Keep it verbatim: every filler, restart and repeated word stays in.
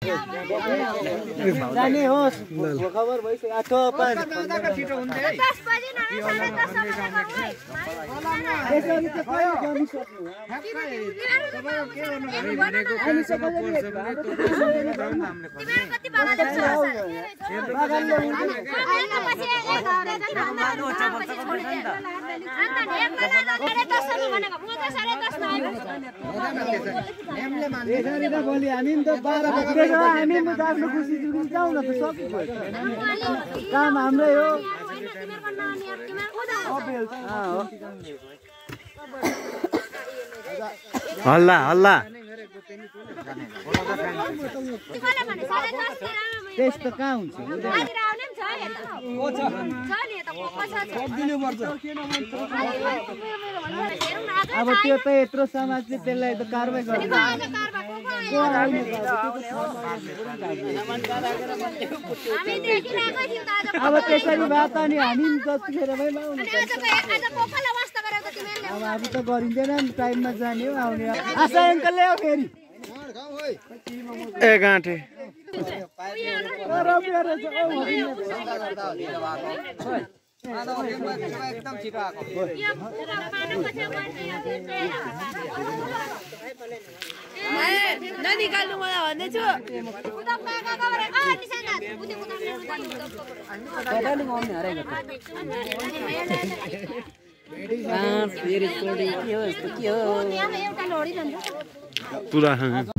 जाने होस् खबर भइसक्यो आठो पाँच छिटो हुन्छ है दस बजे न साढे दस बजे गरौँ है त्यसरी चाहिँ कहिले गर्नु सक्नु तपाईको के गर्नु भनेको कहाँसम्म पर्छ भने त्यो हामीले तिम्रो कति बाजा छ बागानले अहिले पछि एक घरे चाहिँ हाम्रो पछि छोड्छ अन्त एक बेला साढे दस बजे भनेको म चाहिँ साढे दस मा नेमले मान्छ यसरी त भोलि हामी नि त बाह्र बजे हामी नि त आफ्नो खुसी जुगी जाउँ न त सक्यो काम हाम्रै हो हल्ला हल्ला त्यस्तो कहाँ हुन्छ अब त्यो त यत्रो समाज चाहिँ त्यसलाई त कारवाही गर्नु अब त्यसरी भए त अनि हामी जतिखेर भए अब हामी त गरिँदैन नि टाइममा जाने हो आउने आशा अङ्कलले हो फेरि ए गाँठे एकदम छिटो आको ननिकाल्नु मलाई भन्दैछु पुरा